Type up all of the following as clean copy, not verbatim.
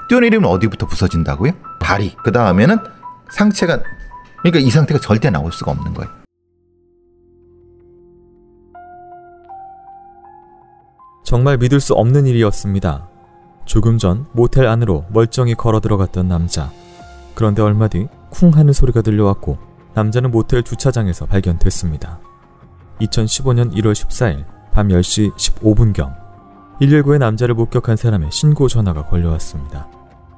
뛰어내리면 어디부터 부서진다고요? 다리. 그 다음에는 상체가, 그러니까 이 상태가 절대 나올 수가 없는 거예요. 정말 믿을 수 없는 일이었습니다. 조금 전 모텔 안으로 멀쩡히 걸어 들어갔던 남자. 그런데 얼마 뒤 쿵 하는 소리가 들려왔고 남자는 모텔 주차장에서 발견됐습니다. 2015년 1월 14일 밤 10시 15분경 119에 남자를 목격한 사람의 신고 전화가 걸려왔습니다.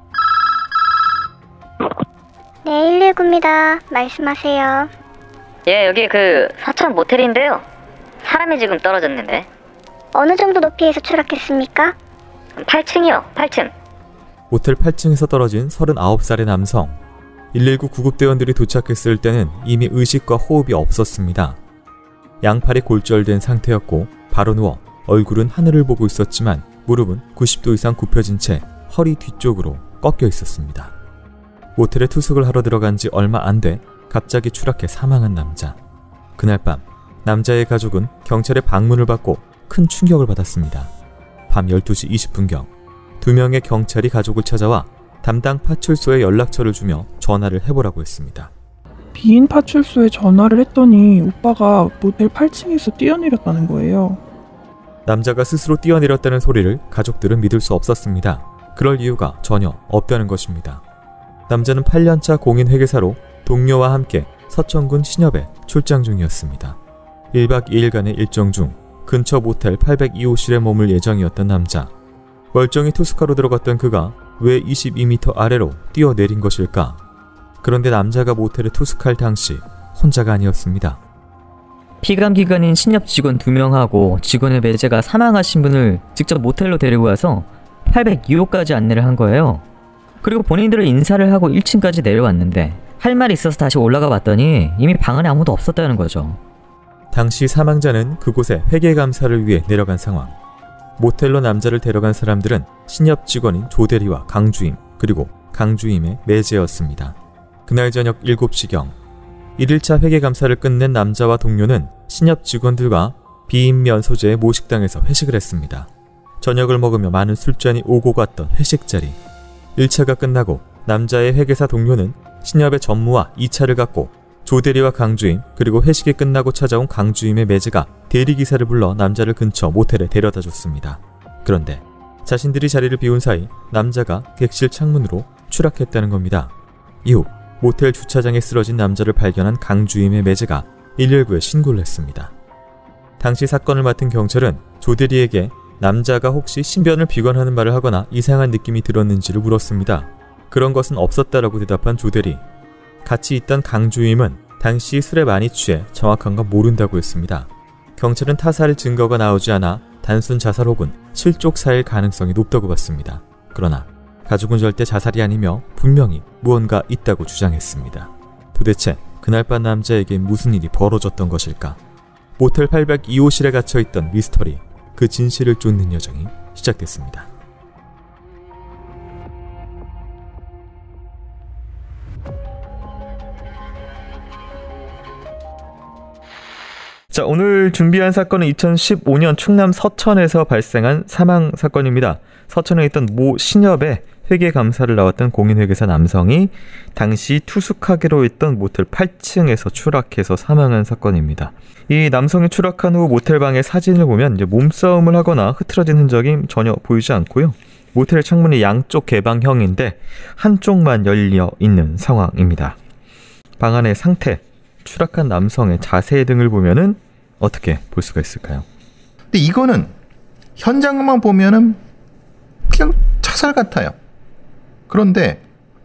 네, 119입니다. 말씀하세요. 예, 여기 그 사천 모텔인데요. 사람이 지금 떨어졌는데. 어느 정도 높이에서 추락했습니까? 8층이요, 8층. 모텔 8층에서 떨어진 39살의 남성. 119 구급대원들이 도착했을 때는 이미 의식과 호흡이 없었습니다. 양팔이 골절된 상태였고 바로 누워 얼굴은 하늘을 보고 있었지만 무릎은 90도 이상 굽혀진 채 허리 뒤쪽으로 꺾여 있었습니다. 모텔에 투숙을 하러 들어간 지 얼마 안 돼 갑자기 추락해 사망한 남자. 그날 밤 남자의 가족은 경찰의 방문을 받고 큰 충격을 받았습니다. 밤 12시 20분경 2명의 경찰이 가족을 찾아와 담당 파출소에 연락처를 주며 전화를 해보라고 했습니다. 비인 파출소에 전화를 했더니 오빠가 모텔 8층에서 뛰어내렸다는 거예요. 남자가 스스로 뛰어내렸다는 소리를 가족들은 믿을 수 없었습니다. 그럴 이유가 전혀 없다는 것입니다. 남자는 8년차 공인회계사로 동료와 함께 서천군 신협에 출장 중이었습니다. 1박 2일간의 일정 중 근처 모텔 802호실에 머물 예정이었던 남자. 멀쩡히 투숙하러 들어갔던 그가 왜 22m 아래로 뛰어내린 것일까? 그런데 남자가 모텔에 투숙할 당시 혼자가 아니었습니다. 피감기관인 신협 직원 2명하고 직원의 매제가 사망하신 분을 직접 모텔로 데리고 와서 802호까지 안내를 한 거예요. 그리고 본인들은 인사를 하고 1층까지 내려왔는데 할 말이 있어서 다시 올라가 봤더니 이미 방 안에 아무도 없었다는 거죠. 당시 사망자는 그곳에 회계감사를 위해 내려간 상황. 모텔로 남자를 데려간 사람들은 신협 직원인 조대리와 강주임, 그리고 강주임의 매제였습니다. 그날 저녁 7시경 1일차 회계감사를 끝낸 남자와 동료는 신협 직원들과 비인면 소재의 모식당에서 회식을 했습니다. 저녁을 먹으며 많은 술잔이 오고 갔던 회식 자리. 1차가 끝나고 남자의 회계사 동료는 신협의 전무와 2차를 갖고 조대리와 강주임, 그리고 회식이 끝나고 찾아온 강주임의 매제가 대리기사를 불러 남자를 근처 모텔에 데려다 줬습니다. 그런데 자신들이 자리를 비운 사이 남자가 객실 창문으로 추락했다는 겁니다. 이후 모텔 주차장에 쓰러진 남자를 발견한 강주임의 매제가 119에 신고를 했습니다. 당시 사건을 맡은 경찰은 조대리에게 남자가 혹시 신변을 비관하는 말을 하거나 이상한 느낌이 들었는지를 물었습니다. 그런 것은 없었다라고 대답한 조대리. 같이 있던 강주임은 당시 술에 많이 취해 정확한 건 모른다고 했습니다. 경찰은 타살 증거가 나오지 않아 단순 자살 혹은 실족사일 가능성이 높다고 봤습니다. 그러나 가족은 절대 자살이 아니며 분명히 무언가 있다고 주장했습니다. 도대체 그날 밤 남자에게 무슨 일이 벌어졌던 것일까? 모텔 802호실에 갇혀있던 미스터리, 그 진실을 쫓는 여정이 시작됐습니다. 자, 오늘 준비한 사건은 2015년 충남 서천에서 발생한 사망 사건입니다. 서천에 있던 모 신협의 회계감사를 나왔던 공인회계사 남성이 당시 투숙하기로 했던 모텔 8층에서 추락해서 사망한 사건입니다. 이 남성이 추락한 후 모텔방의 사진을 보면 이제 몸싸움을 하거나 흐트러진 흔적이 전혀 보이지 않고요. 모텔 창문이 양쪽 개방형인데 한쪽만 열려 있는 상황입니다. 방 안의 상태, 추락한 남성의 자세 등을 보면은 어떻게 볼 수가 있을까요? 근데 이거는 현장만 보면은 그냥 자살 같아요. 그런데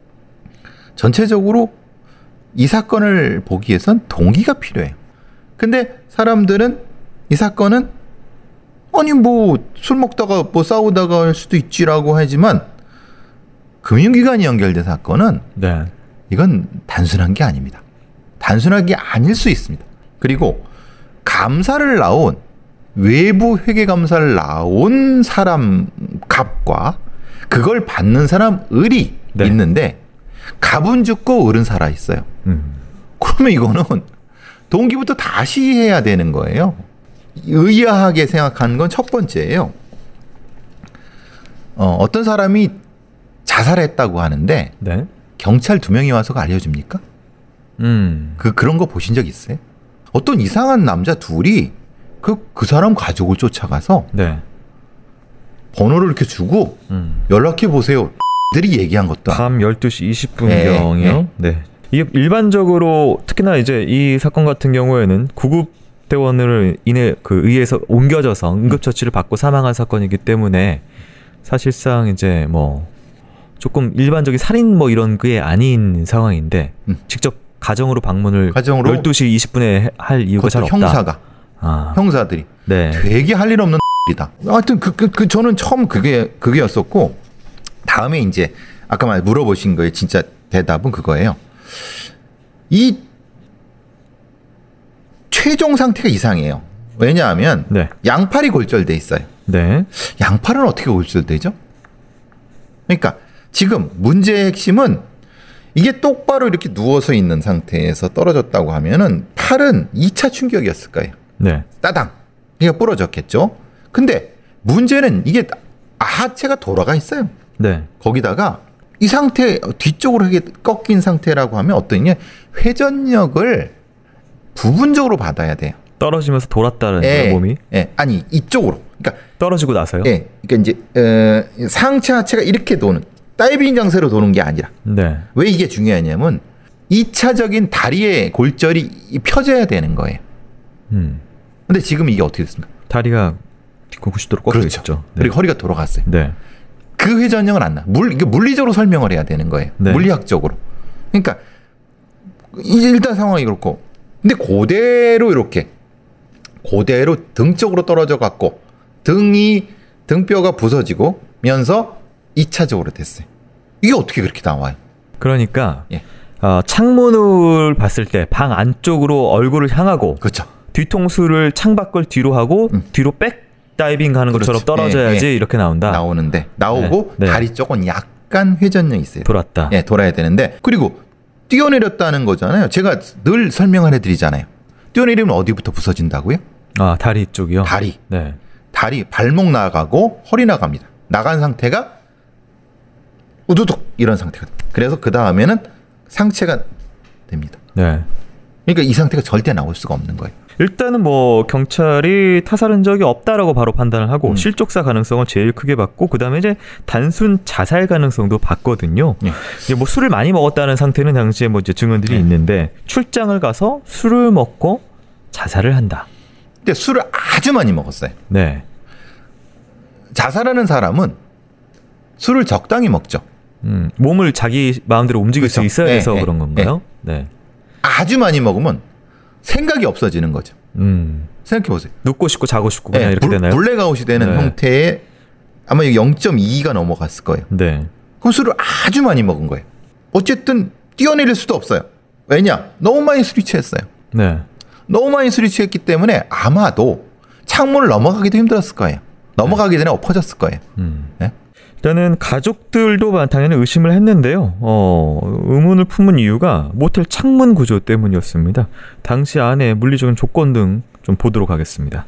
전체적으로 이 사건을 보기 위해선 동기가 필요해요. 근데 사람들은 이 사건은 아니 뭐 술 먹다가 뭐 싸우다가 할 수도 있지라고 하지만 금융기관이 연결된 사건은 네. 이건 단순한 게 아닙니다. 단순한 게 아닐 수 있습니다. 그리고 감사를 나온 외부 회계감사를 나온 사람 갑과 그걸 받는 사람 을이 네. 있는데 갑은 죽고 을은 살아 있어요. 그러면 이거는 동기부터 다시 해야 되는 거예요. 의아하게 생각하는 건 첫 번째예요. 어떤 사람이 자살했다고 하는데 네. 경찰 2명이 와서가 알려줍니까? 그런 거 보신 적 있어요? 어떤 이상한 남자 둘이 그 사람 가족을 쫓아가서 네. 번호를 이렇게 주고 연락해 보세요. 들이 얘기한 것도 밤 12시 20분경이요. 네. 이게 일반적으로 특히나 이제 이 사건 같은 경우에는 구급대원을 의해서 옮겨져서 응급처치를 받고 사망한 사건이기 때문에 사실상 이제 뭐 조금 일반적인 살인 뭐 이런 게 아닌 상황인데 직접 가정으로 방문을 12시 20분에 할 이유가 잘 없다. 형사가 형사들이 네. 되게 할 일 없는 이다. 하여튼 저는 처음 그게였었고 다음에 이제 아까 물어보신 거에 진짜 대답은 그거예요. 이 최종 상태가 이상해요. 왜냐하면 네. 양팔이 골절돼 있어요. 네. 양팔은 어떻게 골절되죠? 그러니까 지금 문제의 핵심은 이게 똑바로 이렇게 누워서 있는 상태에서 떨어졌다고 하면은 팔은 2차 충격이었을 거예요. 네. 따당. 이게 부러졌겠죠. 근데 문제는 이게 하체가 돌아가 있어요. 네. 거기다가 이 상태 뒤쪽으로 꺾인 상태라고 하면 어떠냐? 회전력을 부분적으로 받아야 돼요. 떨어지면서 돌았다는 몸이? 아니 이쪽으로. 그러니까 떨어지고 나서요? 그러니까 이제 상체 하체가 이렇게 도는 다이빙 장세로 도는 게 아니라. 네. 왜 이게 중요하냐면 2차적인 다리의 골절이 펴져야 되는 거예요. 근데 지금 이게 어떻게 됐습니까? 다리가 90도로 꺾여 있죠. 네. 그리고 허리가 돌아갔어요. 네. 그 회전력은 안 나. 이게 물리적으로 설명을 해야 되는 거예요. 네. 물리학적으로. 그러니까 이제 일단 상황이 그렇고, 근데 그대로 등 쪽으로 떨어져 갖고 등뼈가 부서지고면서 2차적으로 됐어요. 이게 어떻게 그렇게 나와요? 그러니까 창문을 봤을 때 방 안쪽으로 얼굴을 향하고, 그렇죠. 뒤통수를 창밖을 뒤로 하고 뒤로 백 다이빙 가는 것처럼 떨어져야지 이렇게 나오고 네. 다리 쪽은 약간 회전력이 있어요. 돌았다. 돌아야 되는데, 그리고 뛰어내렸다는 거잖아요. 제가 늘 설명을 해드리잖아요. 뛰어내리면 어디부터 부서진다고요? 다리 쪽이요? 다리. 네. 다리, 발목 나가고 허리 나갑니다. 나간 상태가 우두둑 이런 상태가 됩니다. 그래서 그 다음에는 상체가 됩니다. 네. 그러니까 이 상태가 절대 나올 수가 없는 거예요. 일단은 뭐 경찰이 타살 흔적이 없다라고 바로 판단을 하고 실족사 가능성을 제일 크게 봤고, 그 다음에 이제 단순 자살 가능성도 봤거든요. 이제 뭐 술을 많이 먹었다는 상태는 당시에 뭐 이제 증언들이 있는데, 출장을 가서 술을 먹고 자살을 한다. 근데 술을 아주 많이 먹었어요. 네. 자살하는 사람은 술을 적당히 먹죠. 몸을 자기 마음대로 움직일 수 있어야 해서 그런 건가요? 네. 아주 많이 먹으면 생각이 없어지는 거죠. 생각해보세요. 눕고 싶고 자고 싶고 그냥 이렇게 되나요? 블랙아웃이 되는 형태의 아마 0.2가 넘어갔을 거예요. 네. 그럼 술을 아주 많이 먹은 거예요. 어쨌든 뛰어내릴 수도 없어요. 왜냐? 너무 많이 술이 취했어요. 네. 너무 많이 술이 취했기 때문에 아마도 창문을 넘어가기도 힘들었을 거예요. 넘어가기 전에 엎어졌을 거예요. 네? 일단은 가족들도 당연히 의심을 했는데요. 의문을 품은 이유가 모텔 창문 구조 때문이었습니다. 당시 안에 물리적인 조건 등 좀 보도록 하겠습니다.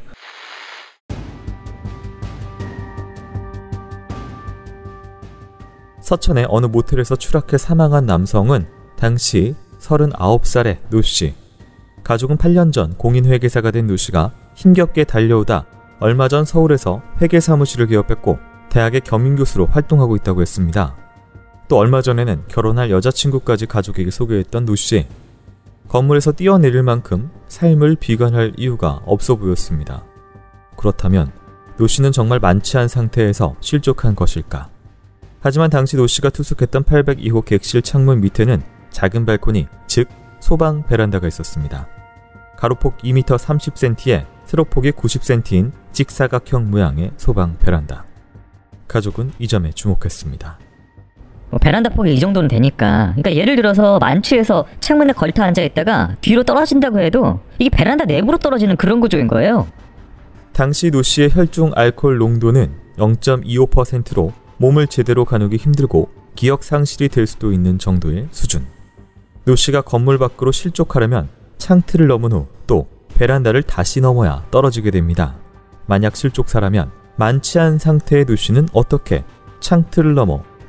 서천의 어느 모텔에서 추락해 사망한 남성은 당시 39살의 노씨. 가족은 8년 전 공인회계사가 된 노씨가 힘겹게 달려오다 얼마 전 서울에서 회계사무실을 개업했고 대학의 겸임교수로 활동하고 있다고 했습니다. 또 얼마 전에는 결혼할 여자친구까지 가족에게 소개했던 노씨. 건물에서 뛰어내릴 만큼 삶을 비관할 이유가 없어 보였습니다. 그렇다면 노씨는 정말 만취한 상태에서 실족한 것일까? 하지만 당시 노씨가 투숙했던 802호 객실 창문 밑에는 작은 발코니, 즉 소방 베란다가 있었습니다. 가로폭 2m 30cm에 세로폭이 90cm인 직사각형 모양의 소방 베란다. 가족은 이 점에 주목했습니다. 베란다 폭이 이 정도는 되니까, 그러니까 예를 들어서 만취해서 창문에 걸터 앉아있다가 뒤로 떨어진다고 해도 이게 베란다 내부로 떨어지는 그런 구조인 거예요. 당시 노씨의 혈중 알코올 농도는 0.25%로 몸을 제대로 가누기 힘들고 기억 상실이 될 수도 있는 정도의 수준. 노씨가 건물 밖으로 실족하려면 창틀을 넘은 후 또 베란다를 다시 넘어야 떨어지게 됩니다. 만약 실족사라면 만취한 상태의 노씨는 어떻게 창틀을 넘어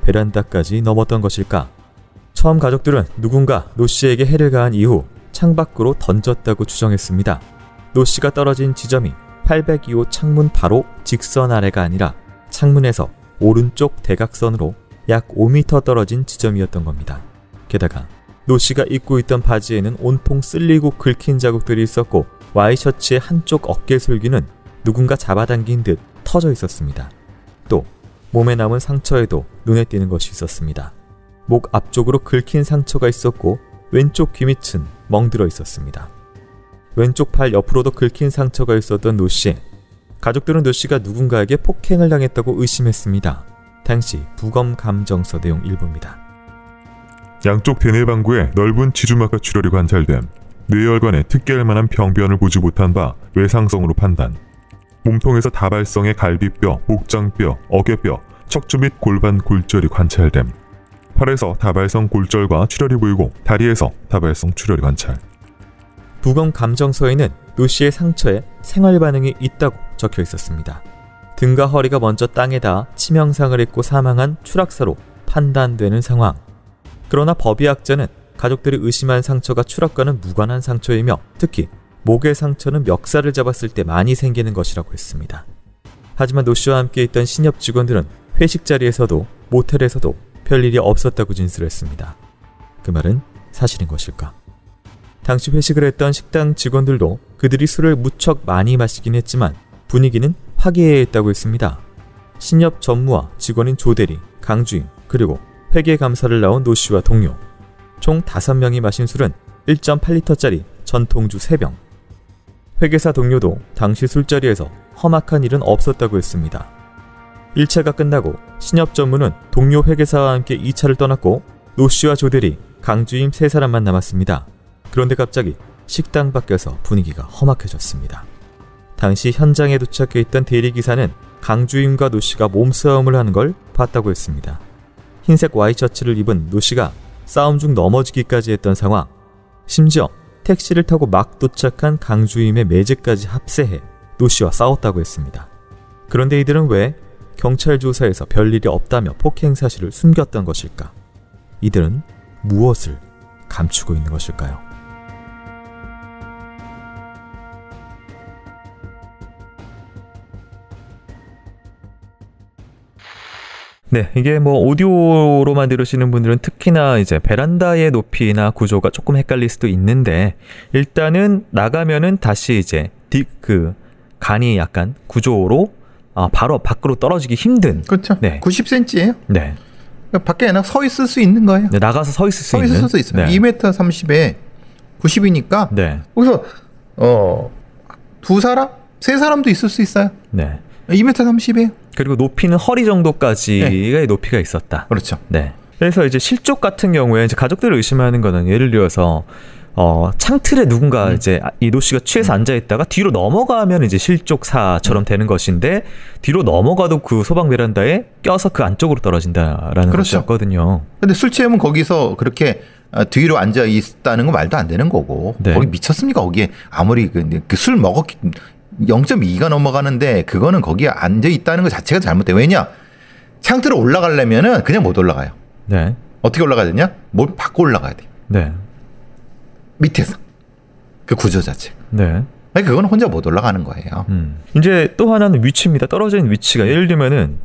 베란다까지 넘었던 것일까? 처음 가족들은 누군가 노 씨에게 해를 가한 이후 창밖으로 던졌다고 추정했습니다. 노 씨가 떨어진 지점이 802호 창문 바로 직선 아래가 아니라 창문에서 오른쪽 대각선으로 약 5m 떨어진 지점이었던 겁니다. 게다가 노 씨가 입고 있던 바지에는 온통 쓸리고 긁힌 자국들이 있었고 와이셔츠의 한쪽 어깨 솔기는 누군가 잡아당긴 듯 터져 있었습니다. 또 몸에 남은 상처에도 눈에 띄는 것이 있었습니다. 목 앞쪽으로 긁힌 상처가 있었고 왼쪽 귀 밑은 멍들어 있었습니다. 왼쪽 팔 옆으로도 긁힌 상처가 있었던 노 씨. 가족들은 노 씨가 누군가에게 폭행을 당했다고 의심했습니다. 당시 부검 감정서 내용 일부입니다. 양쪽 대뇌방구에 넓은 지주막과 출혈이 관찰됨. 뇌혈관에 특기할 만한 병변을 보지 못한 바 외상성으로 판단. 몸통에서 다발성의 갈비뼈, 목장뼈, 어깨뼈, 척추 및 골반 골절이 관찰됨. 팔에서 다발성 골절과 출혈이 보이고 다리에서 다발성 출혈이 관찰. 부검 감정서에는 노 씨의 상처에 생활 반응이 있다고 적혀 있었습니다. 등과 허리가 먼저 땅에 닿아 치명상을 입고 사망한 추락사로 판단되는 상황. 그러나 법의학자는 가족들이 의심한 상처가 추락과는 무관한 상처이며 특히 목의 상처는 멱살을 잡았을 때 많이 생기는 것이라고 했습니다. 하지만 노 씨와 함께 있던 신협 직원들은 회식 자리에서도 모텔에서도 별일이 없었다고 진술했습니다. 그 말은 사실인 것일까? 당시 회식을 했던 식당 직원들도 그들이 술을 무척 많이 마시긴 했지만 분위기는 화기애애했다고 했습니다. 신협 전무와 직원인 조대리, 강주임, 그리고 회계감사를 나온 노 씨와 동료 총 5명이 마신 술은 1.8리터짜리 전통주 3병. 회계사 동료도 당시 술자리에서 험악한 일은 없었다고 했습니다. 1차가 끝나고 신협 전무는 동료 회계사와 함께 2차를 떠났고 노 씨와 조대리, 강주임 3사람만 남았습니다. 그런데 갑자기 식당 밖에서 분위기가 험악해졌습니다. 당시 현장에 도착해 있던 대리기사는 강주임과 노 씨가 몸싸움을 하는 걸 봤다고 했습니다. 흰색 와이셔츠를 입은 노 씨가 싸움 중 넘어지기까지 했던 상황. 심지어 택시를 타고 막 도착한 강주임의 매제까지 합세해 노 씨와 싸웠다고 했습니다. 그런데 이들은 왜 경찰 조사에서 별일이 없다며 폭행 사실을 숨겼던 것일까? 이들은 무엇을 감추고 있는 것일까요? 네, 이게 뭐 오디오로만 들으시는 분들은 특히나 이제 베란다의 높이나 구조가 조금 헷갈릴 수도 있는데 일단은 나가면은 다시 이제 간이 약간 구조로 바로 밖으로 떨어지기 힘든. 그렇죠. 네. 90cm예요. 네. 밖에 그냥 서 있을 수 있는 거예요. 네, 나가서 서 있을 수 있는. 서 있을 수 있어요. 네. 2m 30에 90이니까 네. 거기서 2사람? 3사람도 있을 수 있어요. 네. 2m 30이에요. 그리고 높이는 허리 정도까지의 높이가 있었다. 그렇죠. 네. 그래서 이제 실족 같은 경우에 이제 가족들을 의심하는 거는 예를 들어서 창틀에 누군가 이제 이 노 씨가 취해서 앉아 있다가 뒤로 넘어가면 이제 실족사처럼 되는 것인데 뒤로 넘어가도 그 소방 베란다에 껴서 그 안쪽으로 떨어진다라는 그렇죠. 것이었거든요. 근데 술 취하면 거기서 그렇게 뒤로 앉아 있다는 건 말도 안 되는 거고. 네. 거기 미쳤습니까? 거기에 아무리 술 먹었기 0.2가 넘어가는데 그거는 거기에 앉아 있다는 것 자체가 잘못돼. 왜냐? 창틀을 올라가려면은 그냥 못 올라가요. 네. 어떻게 올라가야 되냐? 뭘 받고 올라가야 돼. 네. 밑에서. 그 구조 자체. 네. 아니 그거는 혼자 못 올라가는 거예요. 이제 또 하나는 위치입니다. 떨어진 위치가 예를 들면은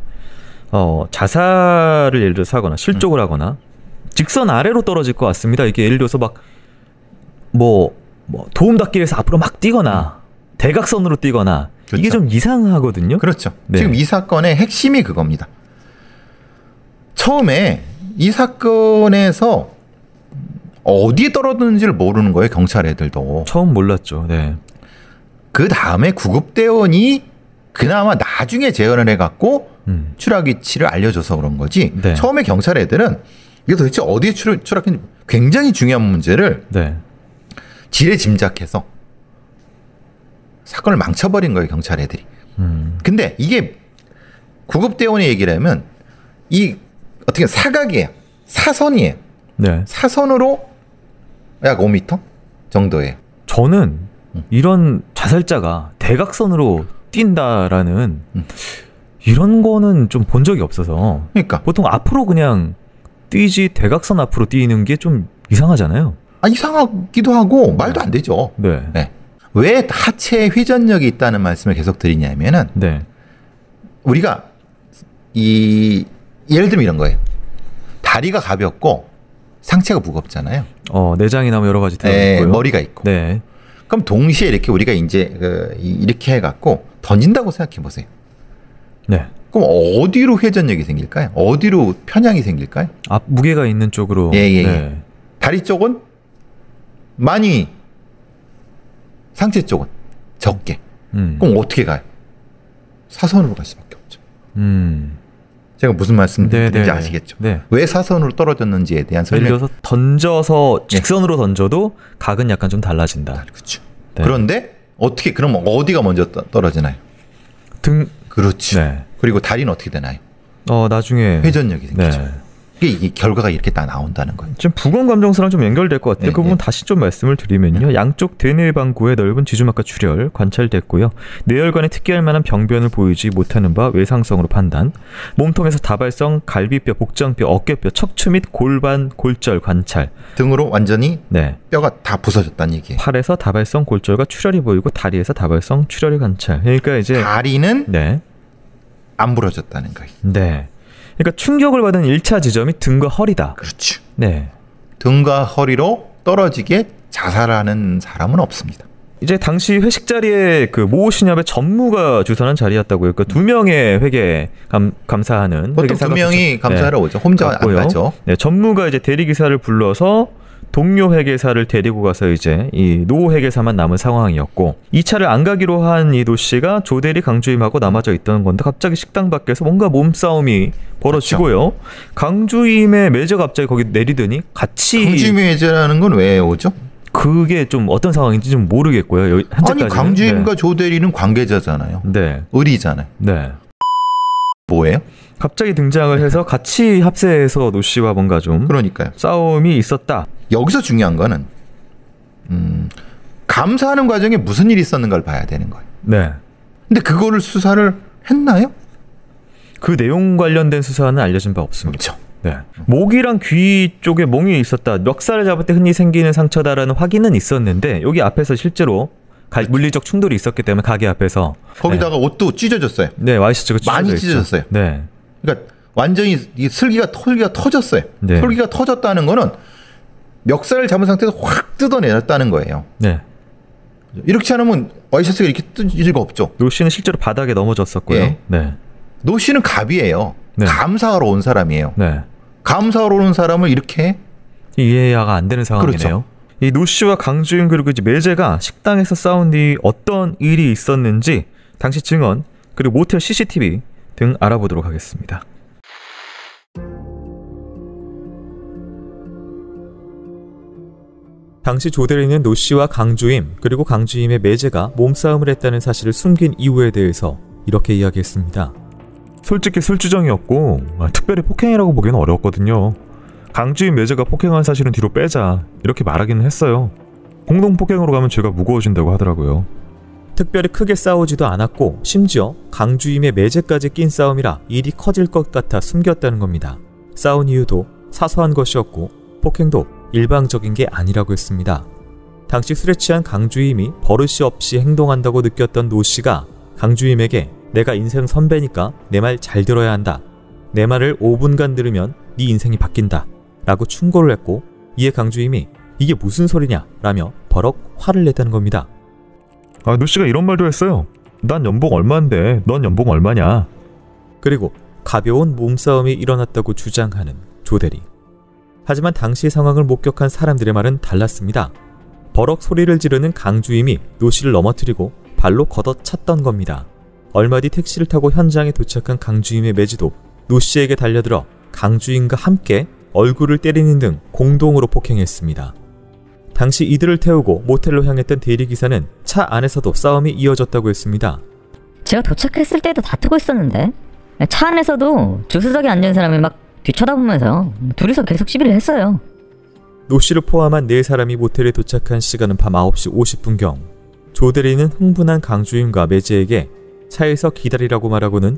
자살을 예를 들어서 하거나 실족을 하거나 직선 아래로 떨어질 것 같습니다. 이게 예를 들어서 막 도움닫기에서 앞으로 막 뛰거나 대각선으로 뛰거나 그렇죠. 이게 좀 이상하거든요. 그렇죠. 네. 지금 이 사건의 핵심이 그겁니다. 처음에 이 사건에서 어디에 떨어졌는지를 모르는 거예요. 경찰 애들도. 처음 몰랐죠. 네. 그 다음에 구급대원이 그나마 나중에 재현을 해갖고 추락 위치를 알려줘서 그런 거지. 네. 처음에 경찰 애들은 이게 도대체 어디에 추락했는지 굉장히 중요한 문제를 네. 지레 짐작해서 사건을 망쳐버린 거예요. 경찰 애들이. 근데 이게 구급대원의 얘기를 하면 이 어떻게 사각이에요. 사선이에요. 네. 사선으로 약 5m 정도예요. 저는 이런 자살자가 대각선으로 뛴다라는 이런 거는 좀 본 적이 없어서. 그러니까 보통 앞으로 그냥 뛰지 대각선 앞으로 뛰는 게 좀 이상하잖아요. 이상하기도 하고 말도 안 되죠. 네. 네. 왜 하체에 회전력이 있다는 말씀을 계속 드리냐면은 네. 우리가 예를 들면 이런 거예요. 다리가 가볍고 상체가 무겁잖아요. 내장이나 뭐 여러 가지 네, 들어있고요. 머리가 있고. 네. 그럼 동시에 이렇게 우리가 이제 이렇게 해갖고 던진다고 생각해 보세요. 네. 그럼 어디로 회전력이 생길까요? 어디로 편향이 생길까요? 앞 무게가 있는 쪽으로. 예. 네. 다리 쪽은 많이, 상체 쪽은 적게. 그럼 어떻게 가요? 사선으로 갈 수밖에 없죠. 제가 무슨 말씀드리는지 아시겠죠? 네. 왜 사선으로 떨어졌는지에 대한 설명. 예를 들어서 던져서 직선으로 던져도 각은 약간 좀 달라진다. 그렇죠. 네. 그런데 어떻게, 그럼 어디가 먼저 떨어지나요? 등. 그렇죠. 네. 그리고 다리는 어떻게 되나요? 나중에 회전력이 생기죠. 네. 이게 결과가 이렇게 딱 나온다는 거예요. 지금 부건 감정서랑 좀 연결될 것 같아요. 네, 그 부분 다시 좀 말씀을 드리면요. 양쪽 대뇌방구에 넓은 지주막과 출혈 관찰됐고요. 뇌혈관에 특이할 만한 병변을 보이지 못하는 바 외상성으로 판단. 몸통에서 다발성, 갈비뼈, 복장뼈, 어깨뼈, 척추 및 골반, 골절 관찰. 등으로 완전히 네. 뼈가 다 부서졌다는 얘기예요. 팔에서 다발성 골절과 출혈이 보이고 다리에서 다발성 출혈이 관찰. 그러니까 이제 다리는 네. 안 부러졌다는 거예요. 네. 그러니까 충격을 받은 1차 지점이 등과 허리다. 그렇죠. 네. 등과 허리로 떨어지게 자살하는 사람은 없습니다. 이제 당시 회식 자리에 그 모 신협의 전무가 주선한 자리였다고요. 그러니까 2명의 회계 감사하는 보통 2명이 감사하러 오죠. 혼자 안 갔고요. 가죠. 네, 전무가 이제 대리기사를 불러서 동료 회계사를 데리고 가서 이제 이 노 회계사만 남은 상황이었고 2차를 안 가기로 한 이 노 씨가 조대리 강주임하고 남아져 있던 건데 갑자기 식당 밖에서 뭔가 몸싸움이 벌어지고요. 그렇죠. 강주임의 매저가 갑자기 거기 내리더니 같이 강주임의 매저라는 건 왜 오죠? 그게 좀 어떤 상황인지 좀 모르겠고요. 아니 강주임과 조대리는 관계자잖아요. 네. 의리잖아요. 네. 뭐예요? 갑자기 등장을 해서 같이 합세해서 노 씨와 뭔가 좀 그러니까요. 싸움이 있었다. 여기서 중요한 거는 감사하는 과정에 무슨 일이 있었는가를 봐야 되는 거예요. 네. 근데 그거를 수사를 했나요? 그 내용 관련된 수사는 알려진 바 없습니다. 그렇죠. 네. 목이랑 귀 쪽에 몽이 있었다. 멱살을 잡을 때 흔히 생기는 상처다라는 확인은 있었는데 여기 앞에서 실제로 물리적 충돌이 있었기 때문에 가게 앞에서 거기다가 옷도 찢어졌어요. 네, 와이셔츠가 많이 찢어졌어요. 네. 그러니까 완전히 이 슬기가 터졌어요. 네. 슬기가 터졌다는 거는 멱살을 잡은 상태에서 확 뜯어내렸다는 거예요. 네. 이렇지 않으면 와이셔츠가 이렇게 뜯을 리가 없죠. 노 씨는 실제로 바닥에 넘어졌었고요. 예. 네. 노 씨는 갑이에요. 네. 감사하러 온 사람이에요. 네. 감사하러 오는 사람을 이렇게 이해가 안 되는 상황이네요. 그렇죠. 이 노 씨와 강주임 그리고 이제 매제가 식당에서 싸운 뒤 어떤 일이 있었는지 당시 증언 그리고 모텔 CCTV 등 알아보도록 하겠습니다. 당시 조대리는 노 씨와 강주임 그리고 강주임의 매제가 몸싸움을 했다는 사실을 숨긴 이유에 대해서 이렇게 이야기했습니다. 솔직히 술주정이었고 특별히 폭행이라고 보기는 어려웠거든요. 강주임 매제가 폭행한 사실은 뒤로 빼자 이렇게 말하기는 했어요. 공동폭행으로 가면 죄가 무거워진다고 하더라고요. 특별히 크게 싸우지도 않았고 심지어 강주임의 매제까지 낀 싸움이라 일이 커질 것 같아 숨겼다는 겁니다. 싸운 이유도 사소한 것이었고 폭행도 일방적인 게 아니라고 했습니다. 당시 술에 취한 강주임이 버릇이 없이 행동한다고 느꼈던 노 씨가 강주임에게 내가 인생 선배니까 내 말 잘 들어야 한다. 내 말을 5분간 들으면 네 인생이 바뀐다. 라고 충고를 했고 이에 강주임이 이게 무슨 소리냐 라며 버럭 화를 냈다는 겁니다. 노 씨가 이런 말도 했어요. 난 연봉 얼마인데 넌 연봉 얼마냐. 그리고 가벼운 몸싸움이 일어났다고 주장하는 조대리. 하지만 당시 상황을 목격한 사람들의 말은 달랐습니다. 버럭 소리를 지르는 강주임이 노 씨를 넘어뜨리고 발로 걷어찼던 겁니다. 얼마 뒤 택시를 타고 현장에 도착한 강주임의 매지도 노 씨에게 달려들어 강주임과 함께 얼굴을 때리는 등 공동으로 폭행했습니다. 당시 이들을 태우고 모텔로 향했던 대리기사는 차 안에서도 싸움이 이어졌다고 했습니다. 제가 도착했을 때도 다투고 있었는데 차 안에서도 조수석에 앉은 사람이 막 뒤쳐다보면서 둘이서 계속 시비를 했어요. 노 씨를 포함한 4사람이 모텔에 도착한 시간은 밤 9시 50분경. 조 대리는 흥분한 강주임과 매제에게 차에서 기다리라고 말하고는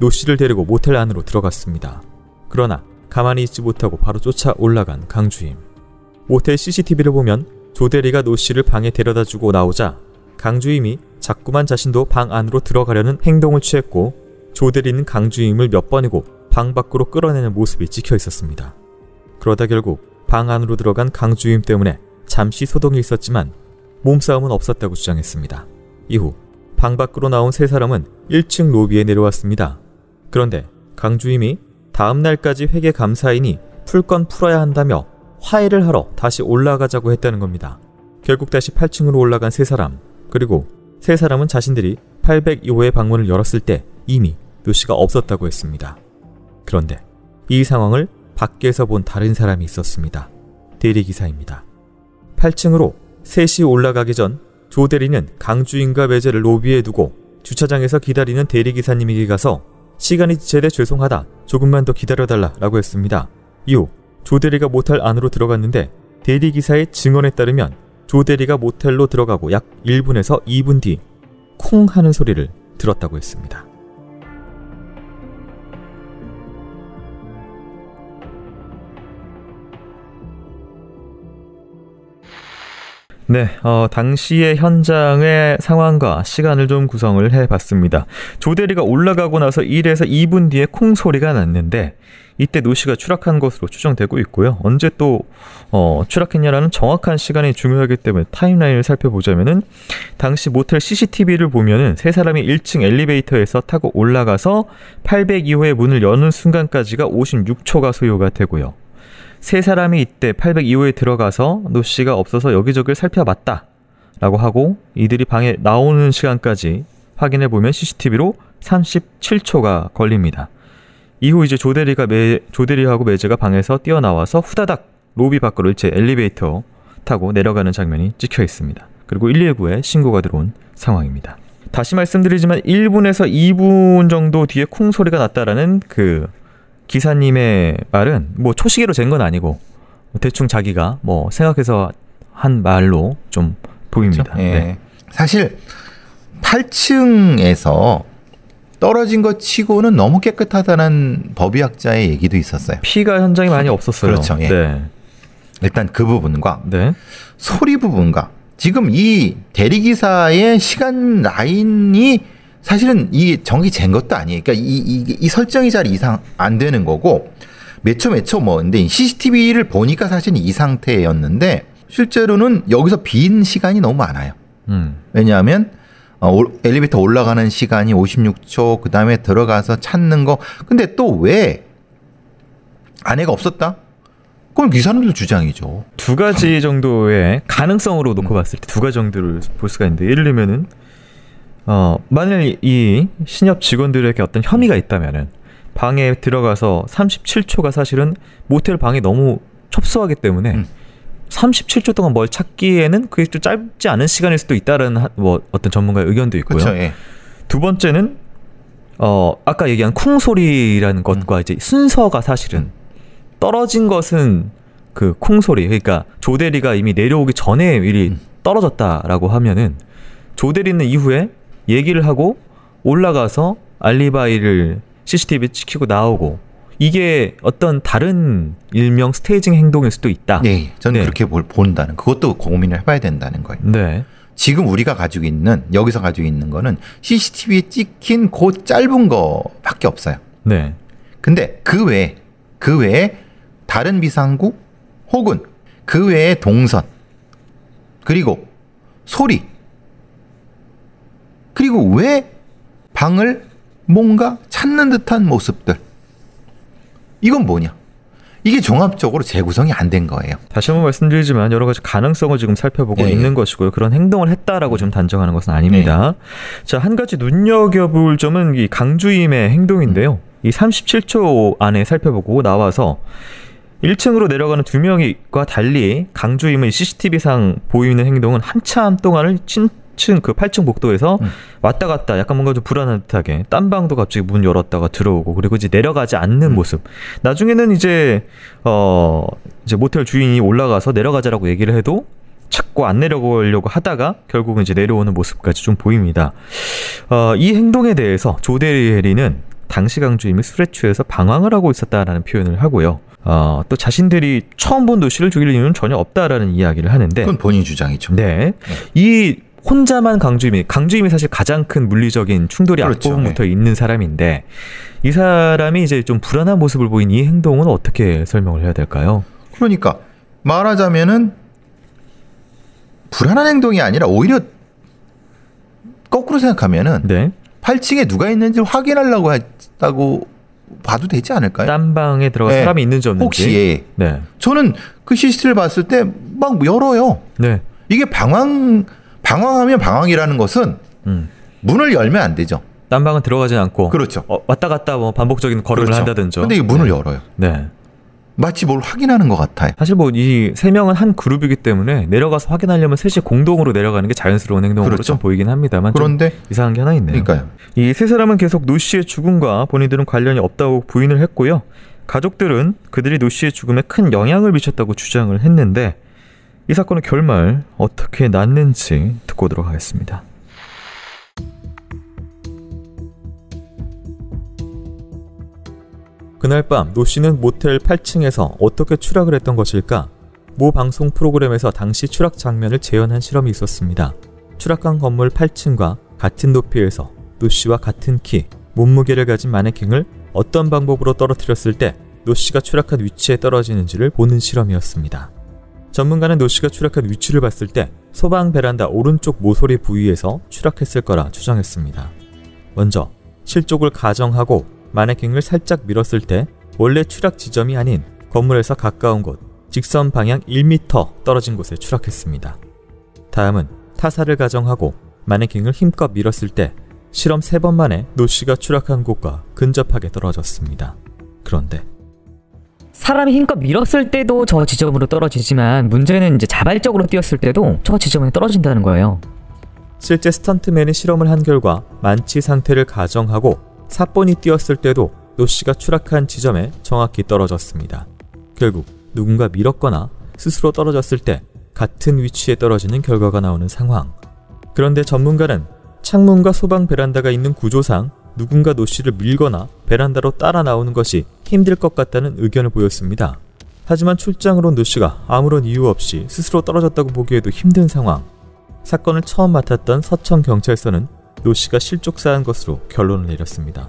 노 씨를 데리고 모텔 안으로 들어갔습니다. 그러나 가만히 있지 못하고 바로 쫓아 올라간 강주임. 모텔 CCTV를 보면 조 대리가 노 씨를 방에 데려다주고 나오자 강주임이 자꾸만 자신도 방 안으로 들어가려는 행동을 취했고 조 대리는 강주임을 몇 번이고 방 밖으로 끌어내는 모습이 찍혀 있었습니다. 그러다 결국 방 안으로 들어간 강주임 때문에 잠시 소동이 있었지만 몸싸움은 없었다고 주장했습니다. 이후 방 밖으로 나온 세 사람은 1층 로비에 내려왔습니다. 그런데 강주임이 다음 날까지 회계 감사인이 풀 건 풀어야 한다며 화해를 하러 다시 올라가자고 했다는 겁니다. 결국 다시 8층으로 올라간 세 사람, 그리고 세 사람은 자신들이 802호의 방문을 열었을 때 이미 노 씨가 없었다고 했습니다. 그런데 이 상황을 밖에서 본 다른 사람이 있었습니다. 대리기사입니다. 8층으로 셋이 올라가기 전 조 대리는 강주임과 매제를 로비에 두고 주차장에서 기다리는 대리기사님에게 가서 시간이 지체돼 죄송하다, 조금만 더 기다려달라 라고 했습니다. 이후 조 대리가 모텔 안으로 들어갔는데 대리기사의 증언에 따르면 조 대리가 모텔로 들어가고 약 1분에서 2분 뒤 콩 하는 소리를 들었다고 했습니다. 네, 당시의 현장의 상황과 시간을 좀 구성을 해봤습니다. 조 대리가 올라가고 나서 1에서 2분 뒤에 콩 소리가 났는데 이때 노 씨가 추락한 것으로 추정되고 있고요. 언제 또 추락했냐라는 정확한 시간이 중요하기 때문에 타임라인을 살펴보자면은 당시 모텔 CCTV를 보면은 세 사람이 1층 엘리베이터에서 타고 올라가서 802호의 문을 여는 순간까지가 56초가 소요가 되고요. 세 사람이 이때 802호에 들어가서 노 씨가 없어서 여기저기를 살펴봤다 라고 하고 이들이 방에 나오는 시간까지 확인해보면 CCTV로 37초가 걸립니다. 이후 이제 조 대리하고 매제가 방에서 뛰어나와서 후다닥 로비 밖으로 일체 엘리베이터 타고 내려가는 장면이 찍혀 있습니다. 그리고 119에 신고가 들어온 상황입니다. 다시 말씀드리지만 1분에서 2분 정도 뒤에 콩 소리가 났다라는 그 기사님의 말은 뭐 초시계로 잰 건 아니고 대충 자기가 뭐 생각해서 한 말로 좀 보입니다. 그렇죠? 예. 네. 사실 8층에서 떨어진 것 치고는 너무 깨끗하다는 법의학자의 얘기도 있었어요. 피가 현장에 많이 없었어요. 그렇죠. 예. 네. 일단 그 부분과 네. 소리 부분과 지금 이 대리기사의 시간 라인이 사실은 이 전기 잰 것도 아니에요. 그러니까 이 설정이 잘 이상 안 되는 거고 몇 초 뭐 근데 CCTV를 보니까 사실 이 상태였는데 실제로는 여기서 빈 시간이 너무 많아요. 왜냐하면 엘리베이터 올라가는 시간이 56초, 그 다음에 들어가서 찾는 거. 근데 또 왜 아내가 없었다? 그건 이 사람들 주장이죠. 두 가지 정도의 가능성으로 놓고 봤을 때 두 가지 정도를 볼 수가 있는데 예를 들면은 만일 이 신협 직원들에게 어떤 혐의가 있다면은 방에 들어가서 37초가 사실은 모텔 방이 너무 첩소하기 때문에 37초 동안 뭘 찾기에는 그게 좀 짧지 않은 시간일 수도 있다는 뭐 어떤 전문가의 의견도 있고요. 그렇죠, 예. 두 번째는 아까 얘기한 쿵 소리라는 것과 이제 순서가 사실은 떨어진 것은 그 쿵 소리, 그러니까 조 대리가 이미 내려오기 전에 미리 떨어졌다라고 하면은 조 대리는 이후에 얘기를 하고 올라가서 알리바이를 CCTV에 찍히고 나오고 이게 어떤 다른 일명 스테이징 행동일 수도 있다. 네, 저는 네. 그렇게 본다는 그것도 고민을 해봐야 된다는 거예요. 네. 지금 우리가 가지고 있는 여기서 가지고 있는 거는 CCTV에 찍힌 그 짧은 거밖에 없어요. 네. 근데 그 외에 다른 비상구 혹은 그 외에 동선 그리고 소리 그리고 왜 방을 뭔가 찾는 듯한 모습들 이건 뭐냐? 이게 종합적으로 재구성이 안 된 거예요. 다시 한번 말씀드리지만 여러 가지 가능성을 지금 살펴보고 네. 있는 것이고요. 그런 행동을 했다라고 지금 단정하는 것은 아닙니다. 자, 한 가지 눈여겨볼 점은 이 강주임의 행동인데요. 이 37초 안에 살펴보고 나와서 1층으로 내려가는 두 명과 달리 강주임은 CCTV상 보이는 행동은 한참 동안을 8층 복도에서 왔다 갔다 약간 뭔가 좀 불안한 듯하게 딴 방도 갑자기 문 열었다가 들어오고 그리고 이제 내려가지 않는 모습. 나중에는 이제 모텔 주인이 올라가서 내려가자라고 얘기를 해도 자꾸 안 내려가려고 하다가 결국은 이제 내려오는 모습까지 좀 보입니다. 이 행동에 대해서 조 대리는 당시 강주임이 술에 취해서 방황을 하고 있었다라는 표현을 하고요. 또 자신들이 처음 본 노 씨를 죽일 이유는 전혀 없다라는 이야기를 하는데 그건 본인 주장이죠. 네. 이 혼자만 강주임이 사실 가장 큰 물리적인 충돌이 그렇죠. 앞부분부터 있는 사람인데 이 사람이 이제 좀 불안한 모습을 보인 이 행동은 어떻게 설명을 해야 될까요? 그러니까 말하자면은 불안한 행동이 아니라 오히려 거꾸로 생각하면은 네. 8층에 누가 있는지 확인하려고 했다고 봐도 되지 않을까요? 딴 방에 들어가 네. 사람이 있는지 없는지. 혹시 네. 저는 그 CCTV를 봤을 때 막 열어요. 네. 이게 방황하면 방황이라는 것은 문을 열면 안 되죠. 딴 방은 들어가진 않고. 그렇죠. 왔다 갔다 뭐 반복적인 걸음을 그렇죠. 한다든지. 근데 이게 문을 열어요. 네. 마치 뭘 확인하는 것 같아요. 사실 뭐 이 세 명은 한 그룹이기 때문에 내려가서 확인하려면 셋이 공동으로 내려가는 게 자연스러운 행동으로 그렇죠. 좀 보이긴 합니다만 그런데 좀 이상한 게 하나 있네요. 그러니까요. 이 세 사람은 계속 노 씨의 죽음과 본인들은 관련이 없다고 부인을 했고요. 가족들은 그들이 노 씨의 죽음에 큰 영향을 미쳤다고 주장을 했는데 이 사건의 결말 어떻게 났는지 듣고 오도록 하겠습니다. 그날 밤 노 씨는 모텔 8층에서 어떻게 추락을 했던 것일까? 모 방송 프로그램에서 당시 추락 장면을 재현한 실험이 있었습니다. 추락한 건물 8층과 같은 높이에서 노 씨와 같은 키, 몸무게를 가진 마네킹을 어떤 방법으로 떨어뜨렸을 때 노 씨가 추락한 위치에 떨어지는지를 보는 실험이었습니다. 전문가는 노 씨가 추락한 위치를 봤을 때 소방 베란다 오른쪽 모서리 부위에서 추락했을 거라 추정했습니다. 먼저 실족을 가정하고 마네킹을 살짝 밀었을 때 원래 추락 지점이 아닌 건물에서 가까운 곳, 직선 방향 1m 떨어진 곳에 추락했습니다. 다음은 타사를 가정하고 마네킹을 힘껏 밀었을 때 실험 3번 만에 노 씨가 추락한 곳과 근접하게 떨어졌습니다. 그런데 사람이 힘껏 밀었을 때도 저 지점으로 떨어지지만 문제는 이제 자발적으로 뛰었을 때도 저 지점에 떨어진다는 거예요. 실제 스턴트맨이 실험을 한 결과 만취 상태를 가정하고 사본이 뛰었을 때도 노 씨가 추락한 지점에 정확히 떨어졌습니다. 결국 누군가 밀었거나 스스로 떨어졌을 때 같은 위치에 떨어지는 결과가 나오는 상황. 그런데 전문가는 창문과 소방 베란다가 있는 구조상 누군가 노 씨를 밀거나 베란다로 따라 나오는 것이 힘들 것 같다는 의견을 보였습니다. 하지만 출장으로 노 씨가 아무런 이유 없이 스스로 떨어졌다고 보기에도 힘든 상황. 사건을 처음 맡았던 서천경찰서는 노 씨가 실족사한 것으로 결론을 내렸습니다.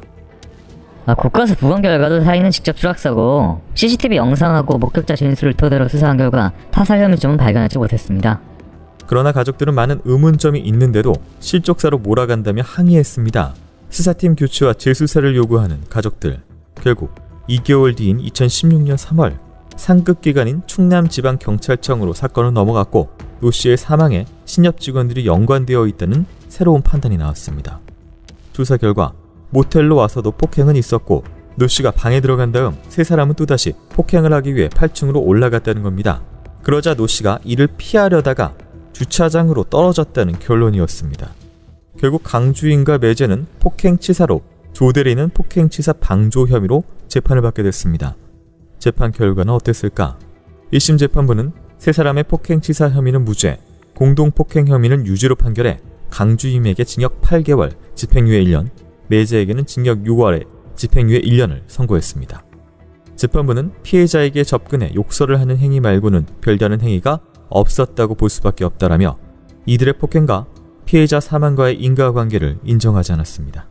국가수 부검 결과도 사인은 직접 추락사고 CCTV 영상하고 목격자 진술을 토대로 수사한 결과 타살 혐의점은 발견하지 못했습니다. 그러나 가족들은 많은 의문점이 있는데도 실족사로 몰아간다며 항의했습니다. 수사팀 교체와 재수사를 요구하는 가족들. 결국 2개월 뒤인 2016년 3월 상급기관인 충남지방경찰청으로 사건은 넘어갔고 노 씨의 사망에 신협 직원들이 연관되어 있다는 새로운 판단이 나왔습니다. 조사 결과 모텔로 와서도 폭행은 있었고 노 씨가 방에 들어간 다음 세 사람은 또다시 폭행을 하기 위해 8층으로 올라갔다는 겁니다. 그러자 노 씨가 이를 피하려다가 주차장으로 떨어졌다는 결론이었습니다. 결국 강주인과 매제는 폭행치사로, 조대리는 폭행치사 방조 혐의로 재판을 받게 됐습니다. 재판 결과는 어땠을까? 1심 재판부는 세 사람의 폭행치사 혐의는 무죄, 공동폭행 혐의는 유죄로 판결해 강주임에게 징역 8개월, 집행유예 1년, 매제에게는 징역 6월에 집행유예 1년을 선고했습니다. 재판부는 피해자에게 접근해 욕설을 하는 행위 말고는 별다른 행위가 없었다고 볼 수밖에 없다라며 이들의 폭행과 피해자 사망과의 인과관계를 인정하지 않았습니다.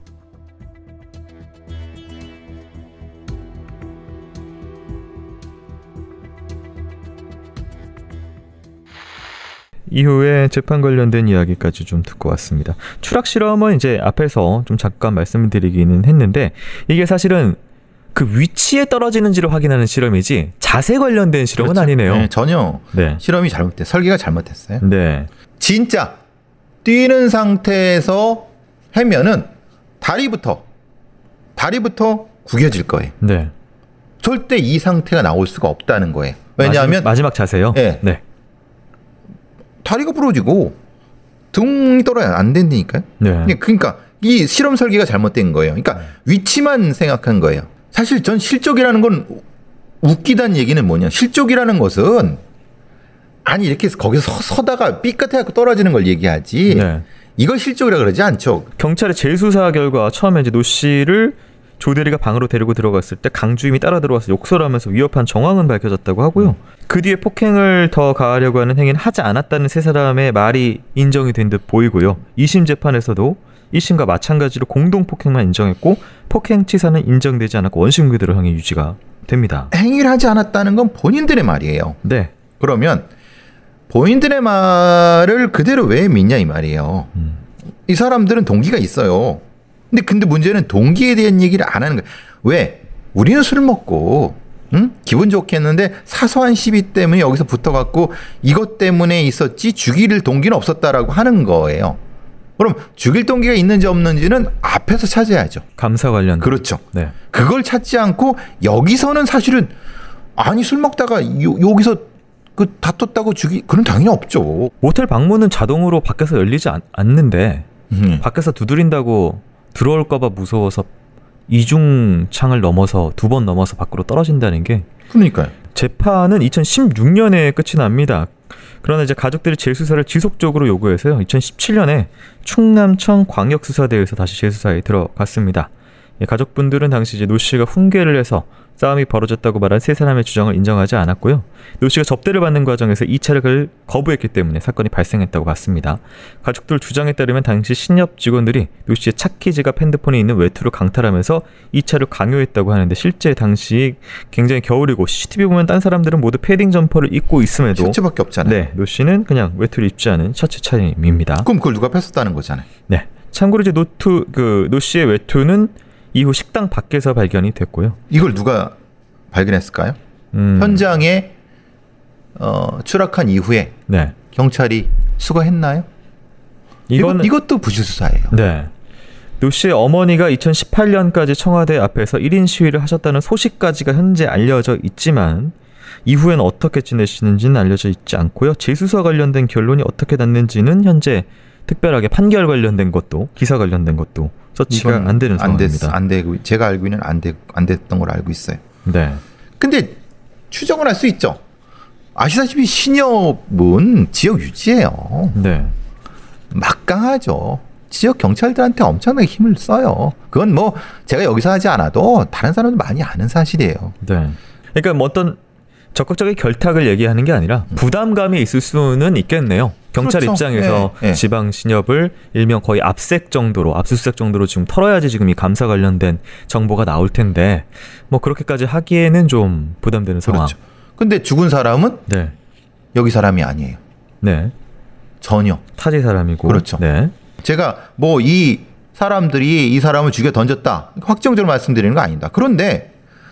이후에 재판 관련된 이야기까지 좀 듣고 왔습니다. 추락 실험은 이제 앞에서 좀 잠깐 말씀을 드리기는 했는데 이게 사실은 그 위치에 떨어지는지를 확인하는 실험이지 자세 관련된 실험은 그렇죠. 아니네요. 네, 전혀 네. 실험이 잘못돼 설계가 잘못됐어요. 네. 진짜 뛰는 상태에서 하면은 다리부터 구겨질 거예요. 네. 절대 이 상태가 나올 수가 없다는 거예요. 왜냐하면 마지막 자세요? 네. 네. 다리가 부러지고 등이 떨어야 안 된다니까요. 네. 그러니까 이 실험 설계가 잘못된 거예요. 그러니까 위치만 생각한 거예요. 사실 전 실족이라는 건 웃기다는 얘기는 뭐냐. 실족이라는 것은 아니 이렇게 거기서 서다가 삐끗해갖고 떨어지는 걸 얘기하지. 네. 이걸 실족이라 그러지 않죠. 경찰의 재수사 결과 처음에 이제 노 씨를 조 대리가 방으로 데리고 들어갔을 때 강주임이 따라 들어와서 욕설하면서 위협한 정황은 밝혀졌다고 하고요. 그 뒤에 폭행을 더 가하려고 하는 행위는 하지 않았다는 세 사람의 말이 인정이 된 듯 보이고요. 2심 재판에서도 1심과 마찬가지로 공동 폭행만 인정했고 폭행치사는 인정되지 않았고 원심 그대로 형이 유지가 됩니다. 행위를 하지 않았다는 건 본인들의 말이에요. 네. 그러면 본인들의 말을 그대로 왜 믿냐 이 말이에요. 이 사람들은 동기가 있어요. 근데 문제는 동기에 대한 얘기를 안 하는 거예요. 왜? 우리는 술 먹고 기분 좋게 했는데 사소한 시비 때문에 여기서 붙어갖고 이것 때문에 있었지 죽일 동기는 없었다라고 하는 거예요. 그럼 죽일 동기가 있는지 없는지는 앞에서 찾아야죠. 감사 관련. 그렇죠. 네. 그걸 찾지 않고 여기서는 사실은 아니 술 먹다가 여기서 그 다퉜다고 그건 당연히 없죠. 모텔 방문은 자동으로 밖에서 열리지 않는데 밖에서 두드린다고 들어올까봐 무서워서 이중창을 넘어서 2번 넘어서 밖으로 떨어진다는 게 그러니까요. 재판은 2016년에 끝이 납니다. 그러나 이제 가족들이 재수사를 지속적으로 요구해서요. 2017년에 충남청 광역수사대에서 다시 재수사에 들어갔습니다. 가족분들은 당시 이제 노 씨가 훈계를 해서 싸움이 벌어졌다고 말한 세 사람의 주장을 인정하지 않았고요. 노 씨가 접대를 받는 과정에서 이 차를 거부했기 때문에 사건이 발생했다고 봤습니다. 가족들 주장에 따르면 당시 신협 직원들이 노 씨의 차키 지갑 핸드폰에 있는 외투를 강탈하면서 이 차를 강요했다고 하는데 실제 당시 굉장히 겨울이고 CCTV 보면 딴 사람들은 모두 패딩 점퍼를 입고 있음에도 셔츠밖에 없잖아요. 네, 노 씨는 그냥 외투를 입지 않은 셔츠 차림입니다. 그럼 그걸 누가 뺐었다는 거잖아요. 네. 참고로 이제 노 씨의 외투는 이후 식당 밖에서 발견이 됐고요. 이걸 누가 발견했을까요? 현장에 추락한 이후에 네. 경찰이 수거했나요? 이것도 부실수사예요. 네. 노 씨의 어머니가 2018년까지 청와대 앞에서 1인 시위를 하셨다는 소식까지가 현재 알려져 있지만 이후에는 어떻게 지내시는지는 알려져 있지 않고요. 재수사 관련된 결론이 어떻게 났는지는 현재 특별하게 판결 관련된 것도 기사 관련된 것도 서치가 안 되는 상황입니다. 안 되고 제가 알고 있는 안 됐던 걸 알고 있어요. 네. 근데 추정을 할 수 있죠. 아시다시피 신협은 지역 유지예요. 네. 막강하죠. 지역 경찰들한테 엄청나게 힘을 써요. 그건 뭐 제가 여기서 하지 않아도 다른 사람도 많이 아는 사실이에요. 네. 그러니까 뭐 어떤 적극적인 결탁을 얘기하는 게 아니라 부담감이 있을 수는 있겠네요. 경찰 그렇죠. 입장에서 네. 지방 신협을 일명 거의 압수수색 정도로 지금 털어야지 지금 이 감사 관련된 정보가 나올 텐데 뭐 그렇게까지 하기에는 좀 부담되는 상황. 그렇죠. 근데 죽은 사람은 네. 여기 사람이 아니에요. 네. 전혀. 타지 사람이고. 그렇죠. 네. 제가 뭐 이 사람들이 이 사람을 죽여 던졌다 확정적으로 말씀드리는 거 아닙니다. 그런데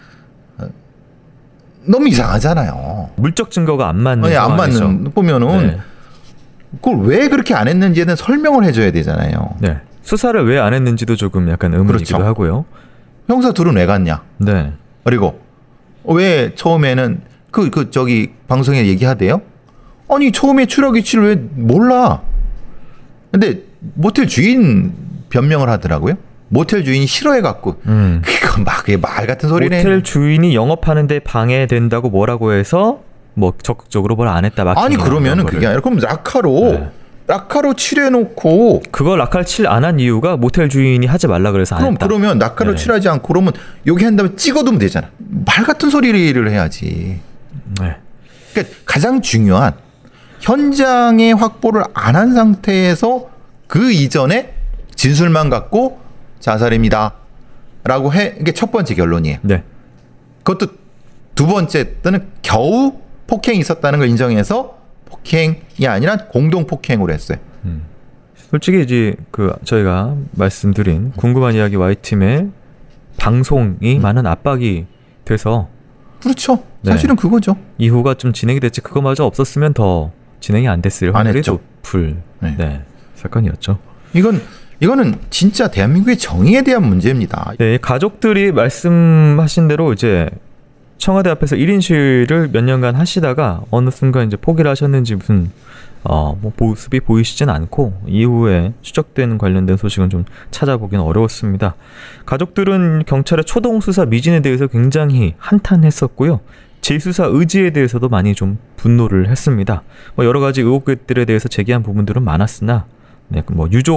너무 이상하잖아요. 물적 증거가 안 맞는 아니, 안 상황이죠. 맞는 보면은 네. 그걸 왜 그렇게 안 했는지는 설명을 해줘야 되잖아요. 네. 수사를 왜 안 했는지도 조금 약간 의문이기도 그렇죠. 하고요. 형사 둘은 왜 갔냐? 네. 그리고 왜 처음에는 저기 방송에 얘기하대요? 아니 처음에 추락 위치를 왜 몰라? 근데 모텔 주인 변명을 하더라고요. 모텔 주인이 싫어해갖고 그거 막 말 같은 소리네. 모텔 주인이 영업하는데 방해된다고 뭐라고 해서 뭐 적극적으로 뭘 안 했다. 아니 그러면은 그게 아니라 그럼 라카로 칠해놓고 그걸 라카를 칠 안 한 이유가 모텔 주인이 하지 말라 그래서 안 했다. 그러면 라카로 칠하지 않고 그러면 여기 한 다음에 찍어두면 되잖아. 말 같은 소리를 해야지. 네. 그러니까 가장 중요한 현장의 확보를 안 한 상태에서 그 이전에 진술만 갖고 자살입니다. 라고 해. 이게 첫 번째 결론이에요. 네. 그것도 두 번째 때는 겨우 폭행이 있었다는 걸 인정해서 폭행이 아니라 공동 폭행으로 했어요. 솔직히 이제 저희가 말씀드린 궁금한 이야기 Y팀의 방송이 많은 압박이 돼서 그렇죠. 네. 사실은 그거죠. 이후가 좀 진행이 됐지 그거마저 없었으면 더 진행이 안 됐을 확률이 높을 사건이었죠. 이거는 진짜 대한민국의 정의에 대한 문제입니다. 네, 가족들이 말씀하신 대로 이제 청와대 앞에서 1인 시위를 몇 년간 하시다가 어느 순간 이제 포기를 하셨는지 무슨 뭐 모습이 보이시진 않고 이후에 추적되는 관련된 소식은 좀 찾아보기는 어려웠습니다. 가족들은 경찰의 초동 수사 미진에 대해서 굉장히 한탄했었고요. 재수사 의지에 대해서도 많이 좀 분노를 했습니다. 뭐 여러 가지 의혹들에 대해서 제기한 부분들은 많았으나 뭐 유족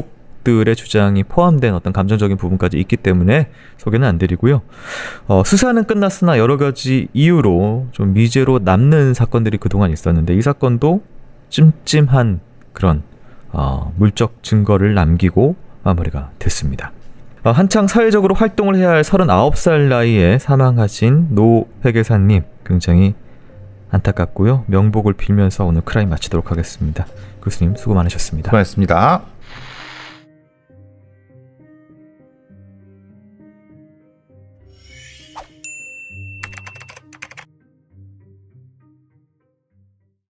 가족들의 주장이 포함된 어떤 감정적인 부분까지 있기 때문에 소개는 안 드리고요. 수사는 끝났으나 여러 가지 이유로 좀 미제로 남는 사건들이 그동안 있었는데 이 사건도 찜찜한 그런 물적 증거를 남기고 마무리가 됐습니다. 한창 사회적으로 활동을 해야 할 39살 나이에 사망하신 노 회계사님 굉장히 안타깝고요. 명복을 빌면서 오늘 크라임 마치도록 하겠습니다. 교수님 수고 많으셨습니다. 고맙습니다.